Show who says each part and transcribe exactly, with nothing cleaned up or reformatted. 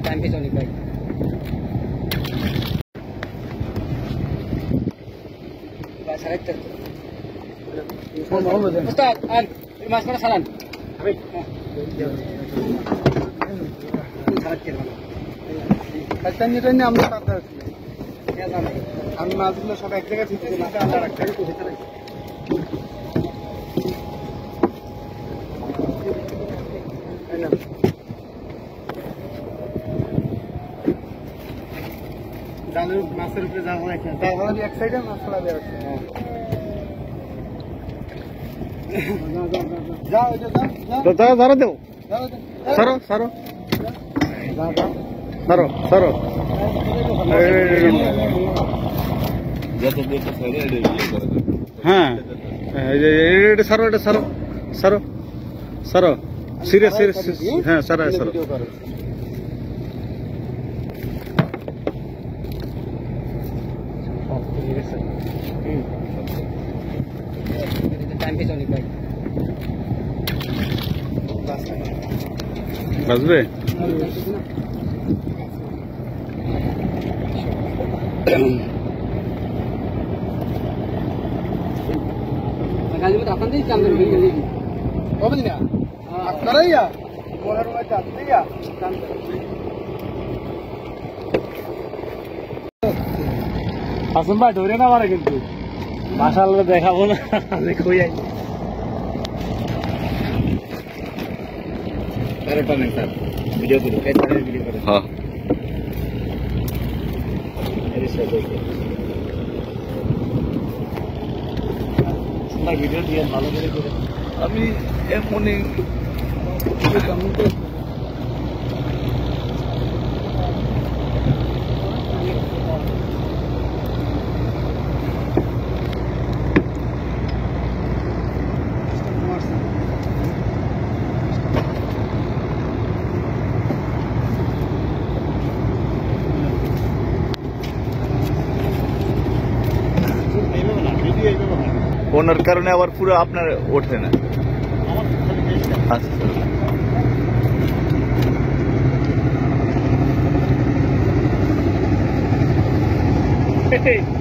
Speaker 1: Time পেয়েছে অনেক ভাই। উস্তাদ আন মাছ করে সালান আমি মাছগুলো সব এক জায়গায় ঠিক মাছের উপরে জাল রাখা জাল এক সাইডে মাছ ফেলা দিয়ে রাখছে। যাও যাও দেও সারো সারো সারো সারো হ্যাঁ এটা সারো এটা সারো সারো সারো সিরিয়াস সিরিয়াস হ্যাঁ সারো সারো বাজবে আসুন ভাই ধরে না পারে কিন্তু মাশাআল্লাহ দেখাবো না দেখো ভিডিও করি ভিডিও করে হ্যাঁ ভিডিও দিয়ে ভালো করে করে আমি এমনই ওনার কারণে আবার পুরো আপনার ওঠে না। আচ্ছা